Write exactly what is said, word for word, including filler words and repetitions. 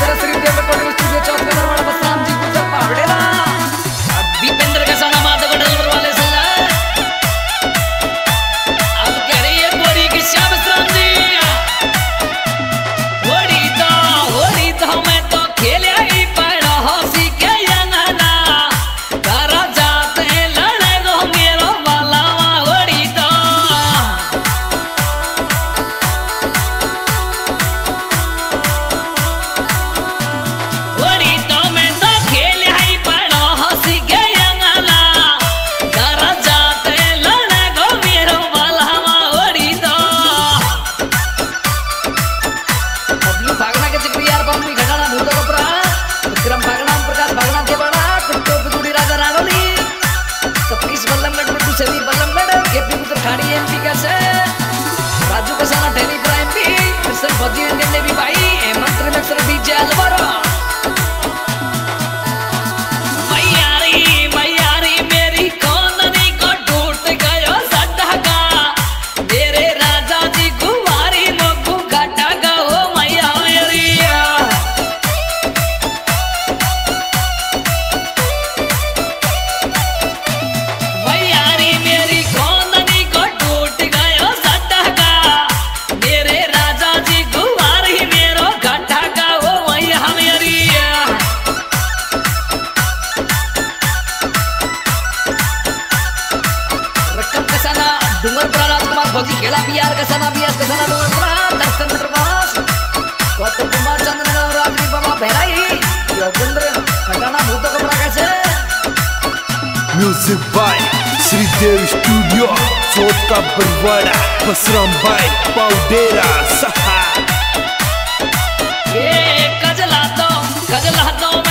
Raju Kasana tele prime भी mister बजी ने भी भाई हेमंत मिक्सर डीजे अलवारा मैयारी मैयारी मेरी कोंदनी को टूट गयो सटका मेरे राजा जी कुवारी मोगू घटा गो मैया मेरी मैयारी मेरी कोंदनी को टूट गयो सटका मेरे राजा जी कुवारी मेरो घटा गो मैया मेरी रकम कसाना डूंगर प्राण कुमार भोगी खेला बिहार कसाना बिहार कसाना डूंगर प्राण दर्शन प्रवास गौतम कुमार चंद्र राजनी बाबा भैराई योगेंद्र खटाना भूत कमरा कैसे म्यूजिक बाय श्रीदेव स्टूडियो चोट का बरवाड़ा बसराम भाई पाउडेरा सहा ए कजला तो कजला तो